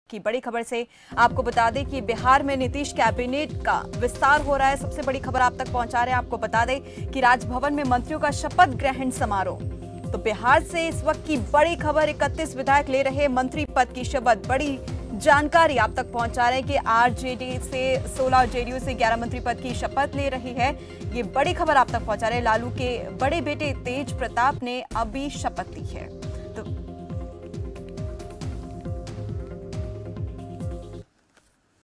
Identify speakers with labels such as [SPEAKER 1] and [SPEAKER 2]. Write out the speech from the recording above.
[SPEAKER 1] की बड़ी खबर से आपको बता दें कि बिहार में नीतीश कैबिनेट का विस्तार हो रहा है। सबसे बड़ी खबर आप तक पहुंचा रहे हैं। आपको बता दें कि राजभवन में मंत्रियों का शपथ ग्रहण समारोह। तो बिहार से इस वक्त की बड़ी खबर, 31 विधायक ले रहे मंत्री पद की शपथ। बड़ी जानकारी आप तक पहुंचा रहे हैं कि आरजेडी से 16 और जेडीयू से 11 मंत्री पद की शपथ ले रही है। ये बड़ी खबर आप तक पहुंचा रहे हैं। लालू के बड़े बेटे तेज प्रताप ने अभी शपथ ली है।